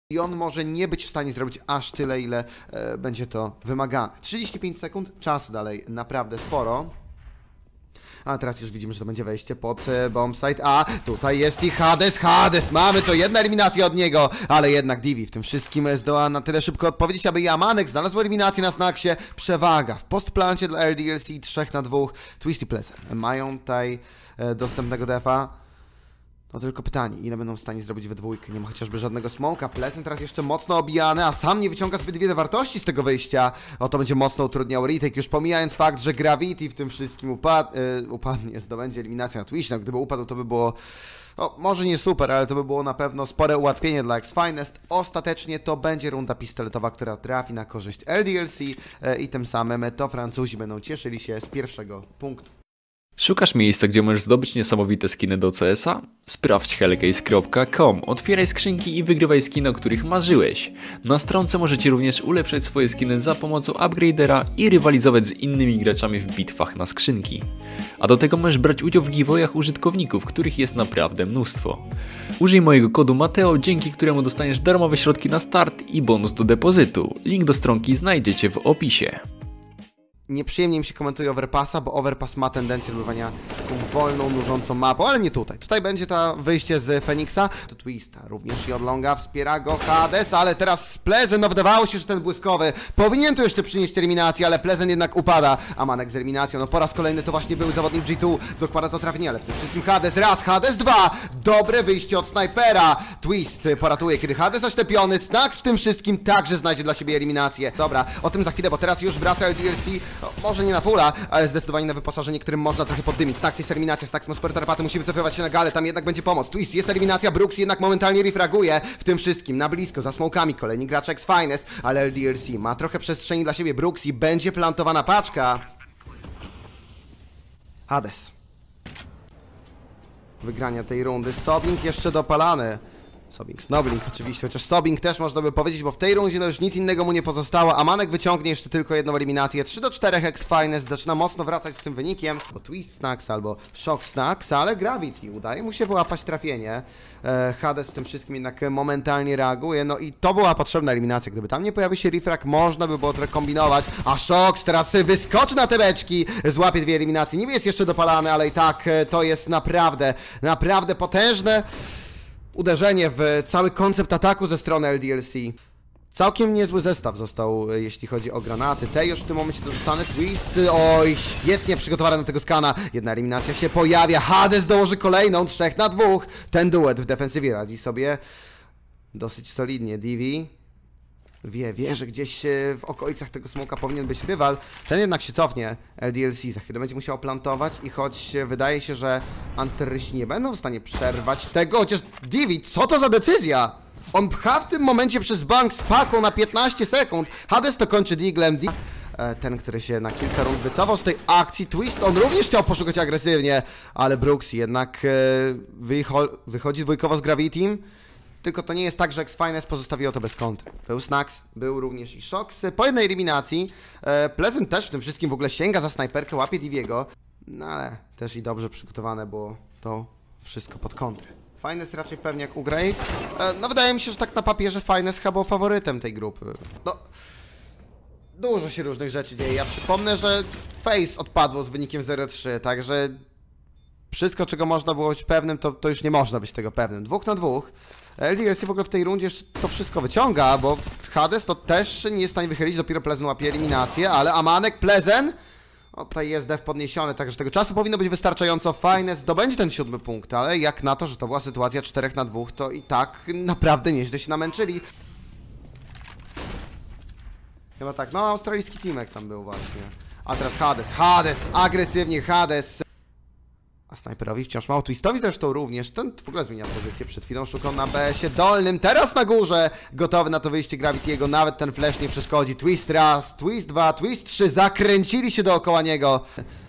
i on może nie być w stanie zrobić aż tyle, ile będzie to wymagane. 35 sekund, czasu dalej naprawdę sporo. A teraz już widzimy, że to będzie wejście pod bombsite. A tutaj jest i Hades, mamy to, jedna eliminacja od niego. Ale jednak Divi w tym wszystkim zdoła na tyle szybko odpowiedzieć, aby Yamanek znalazł eliminację na Snacksie. Przewaga w postplancie dla LDLC 3 na 2. Twist i Pleasure mają tutaj dostępnego defa. No tylko pytanie, ile będą w stanie zrobić we dwójkę? Nie ma chociażby żadnego smoka. Pleasant teraz jeszcze mocno obijany, a sam nie wyciąga zbyt wiele wartości z tego wyjścia. O, to będzie mocno utrudniał retake, już pomijając fakt, że Gravity w tym wszystkim upadnie, zdobędzie eliminację na Twitch. No, gdyby upadł, to by było... No, może nie super, ale to by było na pewno spore ułatwienie dla X-Finest. Ostatecznie to będzie runda pistoletowa, która trafi na korzyść LDLC i tym samym to Francuzi będą cieszyli się z pierwszego punktu. Szukasz miejsca, gdzie możesz zdobyć niesamowite skiny do CS-a? Sprawdź hellcase.com, otwieraj skrzynki i wygrywaj skiny, o których marzyłeś. Na stronce możecie również ulepszać swoje skiny za pomocą upgradera i rywalizować z innymi graczami w bitwach na skrzynki. A do tego możesz brać udział w giveawayach użytkowników, których jest naprawdę mnóstwo. Użyj mojego kodu Mateo, dzięki któremu dostaniesz darmowe środki na start i bonus do depozytu. Link do stronki znajdziecie w opisie. Nieprzyjemnie mi się komentuje Overpassa, bo Overpass ma tendencję do bywania taką wolną, nużącą mapą, ale nie tutaj. Tutaj będzie to wyjście z Feniksa. To Twista również i od longa wspiera go Hades, ale teraz Pleasant, no wydawało się, że ten błyskowy powinien tu jeszcze przynieść eliminację, ale Pleasant jednak upada. Amanek z eliminacją, no po raz kolejny to właśnie był zawodnik G2, dokłada to trafienie, ale w tym wszystkim Hades raz, Hades dwa, dobre wyjście od snajpera. Twist poratuje, kiedy Hades oślepiony, Snacks w tym wszystkim także znajdzie dla siebie eliminację. Dobra, o tym za chwilę, bo teraz już wraca LDLC. No, może nie na fulla, ale zdecydowanie na wyposażenie, którym można trochę poddymić. Snax jest eliminacja, Snax ma sporo tarapaty, musi wycofywać się na galę, tam jednak będzie pomoc. Twist jest eliminacja, Brooks jednak momentalnie refraguje. W tym wszystkim na blisko, za smokami, kolejni gracze X-Finest, ale LDLC ma trochę przestrzeni dla siebie. Brooks i będzie plantowana paczka. Hades. Wygrania tej rundy. Sobing jeszcze dopalany. Sobing, Snobling oczywiście, chociaż Sobing też można by powiedzieć, bo w tej rundzie no już nic innego mu nie pozostało. Amanek wyciągnie jeszcze tylko jedną eliminację. 3-4 X-Finest zaczyna mocno wracać z tym wynikiem. Bo Twist Snacks albo Shock Snacks, ale Gravity udaje mu się wyłapać trafienie. Hades w tym wszystkim jednak momentalnie reaguje, no i to była potrzebna eliminacja. Gdyby tam nie pojawił się refrag, można by było trochę kombinować. A Shox teraz wyskoczy na te beczki, złapie dwie eliminacje. Niby jest jeszcze dopalany, ale i tak to jest naprawdę potężne uderzenie w cały koncept ataku ze strony LDLC. Całkiem niezły zestaw został, jeśli chodzi o granaty. Te już w tym momencie dorzucane. Twist, oj, świetnie przygotowane do tego skana. Jedna eliminacja się pojawia. Hades dołoży kolejną, 3 na 2. Ten duet w defensywie radzi sobie dosyć solidnie. Divi wie, że gdzieś w okolicach tego smoka powinien być rywal. Ten jednak się cofnie. LDLC za chwilę będzie musiał plantować i choć wydaje się, że antyterroryści nie będą w stanie przerwać tego, chociaż Divi, co to za decyzja? On pcha w tym momencie przez bank z paką na 15 sekund. Hades to kończy diglem. Ten, który się na kilka rund wycofał z tej akcji. Twist, on również chciał poszukać agresywnie, ale Brooks jednak wychodzi dwójkowo z Gravity. Tylko to nie jest tak, że X-Finest pozostawiło to bez kontry. Był Snacks, był również i Shox. Po jednej eliminacji Pleasant też w tym wszystkim w ogóle sięga za snajperkę, łapie Diviego. No ale też i dobrze przygotowane było to wszystko pod kontrę. Finest raczej pewnie jak ugra. No wydaje mi się, że tak na papierze Finest chyba był faworytem tej grupy. No, dużo się różnych rzeczy dzieje. Ja przypomnę, że Face odpadło z wynikiem 0-3, także wszystko, czego można było być pewnym, to już nie można być tego pewnym. 2 na 2. LDLC w ogóle w tej rundzie jeszcze to wszystko wyciąga, bo Hades to też nie jest w stanie wychylić, dopiero Pleasant łapie eliminację, ale Amanek, Pleasant, o tutaj jest def podniesiony, także tego czasu powinno być wystarczająco. Finest zdobędzie ten 7 punkt, ale jak na to, że to była sytuacja 4 na 2, to i tak naprawdę nieźle się namęczyli. Chyba tak, no australijski teamek tam był właśnie. A teraz Hades, agresywnie Hades. A snajperowi wciąż mało, Twistowi zresztą również. Ten w ogóle zmienia pozycję, przed chwilą szukał na BS-ie dolnym, teraz na górze. Gotowy na to wyjście Gravity'ego, nawet ten flash nie przeszkodzi. Twist raz, Twist dwa, Twist 3, zakręcili się dookoła niego.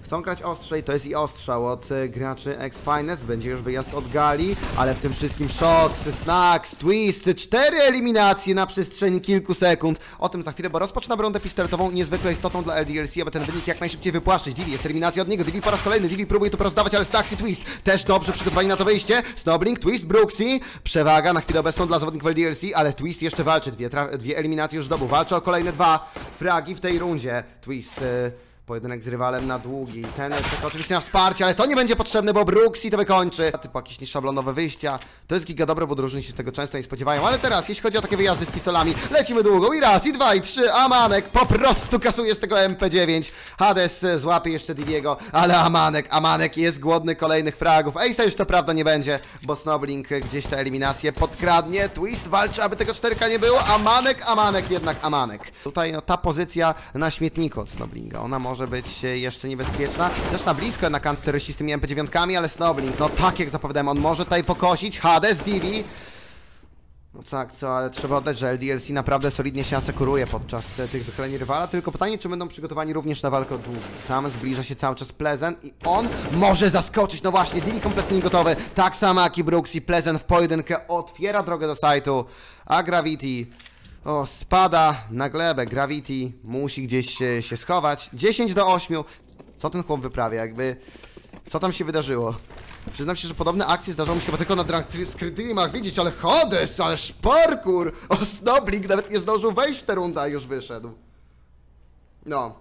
Chcą grać ostrzej, to jest i ostrzał od graczy X-Finest. Będzie już wyjazd od gali, ale w tym wszystkim Shox, Snax, Twist, 4 eliminacje na przestrzeni kilku sekund. O tym za chwilę, bo rozpoczynamy rundę pistoletową, niezwykle istotną dla LDLC, aby ten wynik jak najszybciej wypłaszczyć. Divi, jest eliminacja od niego, Divi po raz kolejny, Divi próbuje tu porozdawać, ale Snax i Twist też dobrze przygotowani na to wyjście. Snowblink, Twist, Brooksy, przewaga na chwilę obecną dla zawodników LDLC, ale Twist jeszcze walczy, dwie eliminacje już zdobył, walczy o kolejne 2 fragi w tej rundzie. Twist... Pojedynek z rywalem na długi. Ten czeka oczywiście na wsparcie, ale to nie będzie potrzebne, bo Brooksy to wykończy. Typu jakieś nieszablonowe wyjścia. To jest giga dobre, bo drużyny się tego często nie spodziewają. Ale teraz, jeśli chodzi o takie wyjazdy z pistolami, lecimy długo. I raz, i dwa, i 3. Amanek po prostu kasuje z tego MP9. Hades złapie jeszcze Diviego, ale Amanek jest głodny kolejnych fragów. Ace'a już to prawda nie będzie, bo Snowblink gdzieś te eliminacje podkradnie. Twist walczy, aby tego 4K nie było. Amanek. Tutaj no, ta pozycja na śmietniku od Snowblinka. Ona może być jeszcze niebezpieczna. Też na blisko na kanceryści z tymi MP9, ale Snowblink, no tak jak zapowiadałem, on może tutaj pokosić. Hades, Divi. No tak, co, ale trzeba oddać, że LDLC naprawdę solidnie się asekuruje podczas tych wychyleń rywala, tylko pytanie, czy będą przygotowani również na walkę o długi. Tam zbliża się cały czas Pleasant i on może zaskoczyć, no właśnie, Divi kompletnie gotowy, tak samo jak i Brooksy. Pleasant w pojedynkę otwiera drogę do sajtu, a Gravity... O, spada na glebę. Gravity musi gdzieś się schować. 10-8. Co ten chłop wyprawia? Jakby... Co tam się wydarzyło? Przyznam się, że podobne akcje zdarzały mi się chyba tylko na Drunk Screamach widzieć, ale Hades, ależ parkour! O, Snowblink nawet nie zdążył wejść w tę rundę, a już wyszedł. No.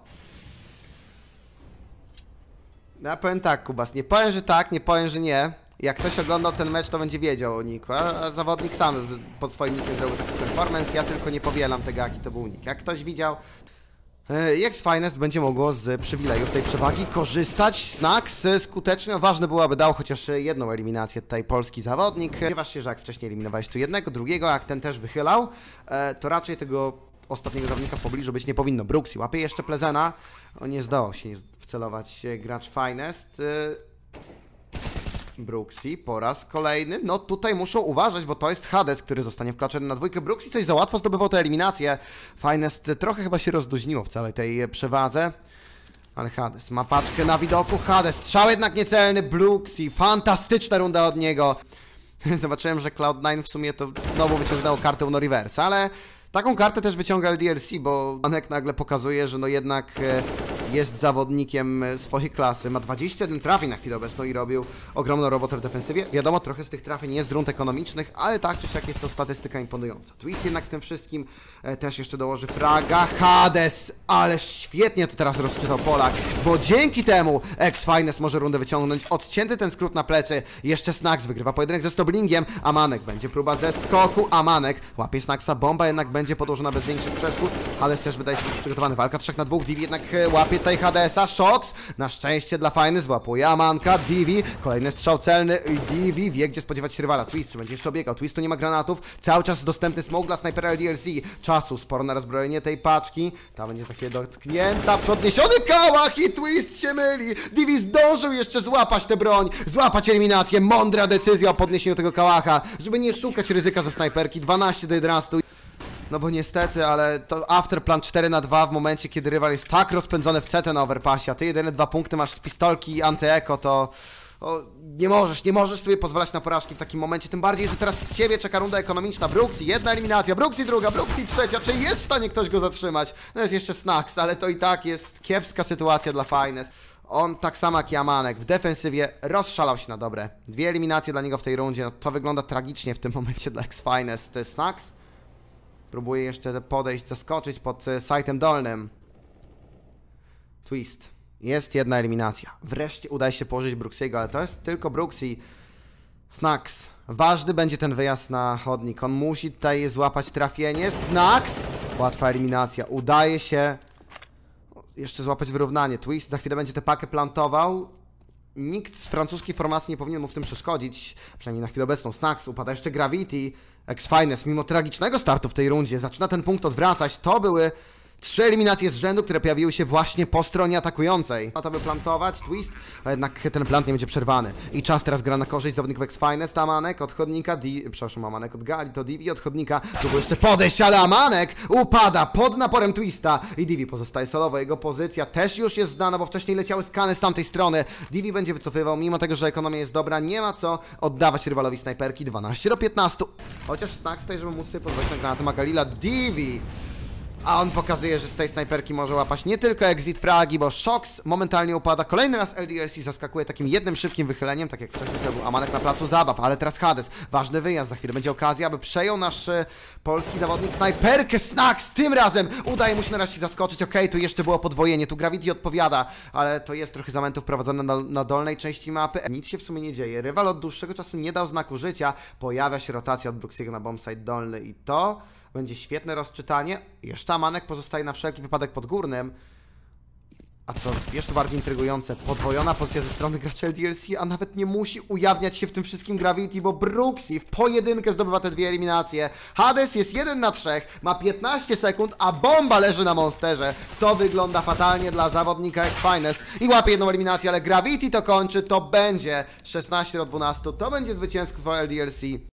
Ja powiem tak, Kubas, nie powiem, że tak, nie powiem, że nie. Jak ktoś oglądał ten mecz, to będzie wiedział o niku, a zawodnik sam pod swoim nickiem zrobił taki performance, ja tylko nie powielam tego, jaki to był nick. Jak ktoś widział, X-Finest będzie mogło z przywilejów tej przewagi korzystać. Snax skutecznie, ważne było, aby dał chociaż jedną eliminację tutaj polski zawodnik. Spodziewasz się, że jak wcześniej eliminowałeś tu jednego, drugiego, jak ten też wychylał, to raczej tego ostatniego zawodnika w pobliżu być nie powinno. Brooksy łapie jeszcze Plezena, nie zdało się wcelować gracz Finest. Brooksy po raz kolejny, no tutaj muszą uważać, bo to jest Hades, który zostanie wklaczony na dwójkę. Brooksy coś za łatwo zdobywał tę eliminację. Finest trochę chyba się rozluźniło w całej tej przewadze. Ale Hades ma paczkę na widoku. Hades, strzał jednak niecelny. Brooksy, fantastyczna runda od niego. Zobaczyłem, że Cloud9 w sumie to znowu wyciągnęło kartę Uno Reverse, ale taką kartę też wyciąga LDLC, bo Anek nagle pokazuje, że no jednak jest zawodnikiem swojej klasy. Ma 21 trafień na chwilę obecną i robił ogromną robotę w defensywie. Wiadomo, trochę z tych trafień jest z rund ekonomicznych, ale tak czy siak jest to statystyka imponująca. Twist jednak w tym wszystkim też jeszcze dołoży fraga. Hades, ale świetnie to teraz rozczytał Polak, bo dzięki temu X-Finest może rundę wyciągnąć. Odcięty ten skrót na plecy. Jeszcze Snax wygrywa pojedynek ze Snowblingiem. Amanek będzie próba ze skoku. Amanek łapie Snaxa, bomba jednak będzie podłożona bez większych przeszkód. Hades też wydaje się przygotowany. Walka 3 na 2. Divi jednak łapie tutaj Hadesa. Shox na szczęście dla Finest złapuje Amanka. Divi, kolejny strzał celny i Divi wie, gdzie spodziewać się rywala. Twist, czy będzie jeszcze obiegał? Twistu nie ma granatów. Cały czas dostępny smoke dla snajpera LDLC. Czasu sporo na rozbrojenie tej paczki. Ta będzie za chwilę dotknięta. Podniesiony kałach i Twist się myli. Divi zdążył jeszcze złapać tę broń. Złapać eliminację. Mądra decyzja o podniesieniu tego kałacha, żeby nie szukać ryzyka ze snajperki. 12-11. No bo niestety, ale to afterplan 4 na 2 w momencie, kiedy rywal jest tak rozpędzony w CT na overpassie, a ty jedyne 2 punkty masz z pistolki i anty-eko, to nie możesz sobie pozwalać na porażki w takim momencie, tym bardziej, że teraz ciebie czeka runda ekonomiczna. Brooksy, jedna eliminacja, Brooksy druga, Brooksy trzecia, czy jest w stanie ktoś go zatrzymać? No jest jeszcze Snax, ale to i tak jest kiepska sytuacja dla Finest. On tak samo jak i Amanek w defensywie rozszalał się na dobre. 2 eliminacje dla niego w tej rundzie, no to wygląda tragicznie w tym momencie dla X-Finest. Snax próbuje jeszcze podejść, zaskoczyć pod sajtem dolnym. Twist. Jest jedna eliminacja. Wreszcie udaje się położyć Brooksiego, ale to jest tylko Brooksy. Snax. Ważny będzie ten wyjazd na chodnik. On musi tutaj złapać trafienie. Snax. Łatwa eliminacja. Udaje się jeszcze złapać wyrównanie. Twist za chwilę będzie tę pakę plantował. Nikt z francuskiej formacji nie powinien mu w tym przeszkodzić. Przynajmniej na chwilę obecną. Snax. Upada jeszcze Gravity. X-Finest, mimo tragicznego startu w tej rundzie, zaczyna ten punkt odwracać. 3 eliminacje z rzędu, które pojawiły się właśnie po stronie atakującej. Ma to wyplantować, twist, a jednak ten plant nie będzie przerwany. I czas teraz gra na korzyść zawodników X-Finest, Amanek od chodnika, przepraszam, Amanek od Gali, to Divi od chodnika, próbuje jeszcze podejść, ale Amanek upada pod naporem twista i Divi pozostaje solowo. Jego pozycja też już jest znana, bo wcześniej leciały skany z tamtej strony. Divi będzie wycofywał, mimo tego, że ekonomia jest dobra, nie ma co oddawać rywalowi snajperki. 12-15. Chociaż Snax tutaj, żeby móc sobie pozwolić na granaty Magalila. Divi! A on pokazuje, że z tej snajperki może łapać nie tylko exit fragi, bo Shox momentalnie upada. Kolejny raz LDLC zaskakuje takim jednym szybkim wychyleniem, tak jak wcześniej to był Amanek na placu zabaw, ale teraz Hades. Ważny wyjazd, za chwilę będzie okazja, aby przejął nasz polski zawodnik snajperkę. Snax tym razem udaje mu się nareszcie zaskoczyć. Okej, tu jeszcze było podwojenie, tu Gravity odpowiada, ale to jest trochę zamętów prowadzone na dolnej części mapy. Nic się w sumie nie dzieje. Rywal od dłuższego czasu nie dał znaku życia. Pojawia się rotacja od Brooksiego na bombsite dolny i to będzie świetne rozczytanie. Jeszcze Amanek pozostaje na wszelki wypadek pod górnym. A co jeszcze bardziej intrygujące, podwojona pozycja ze strony gracza LDLC, a nawet nie musi ujawniać się w tym wszystkim Gravity, bo Brooksy w pojedynkę zdobywa te 2 eliminacje. Hades jest 1 na 3, ma 15 sekund, a bomba leży na Monsterze. To wygląda fatalnie dla zawodnika X-Finest i łapie 1 eliminację, ale Gravity to kończy, to będzie 16-12, to będzie zwycięstwo LDLC.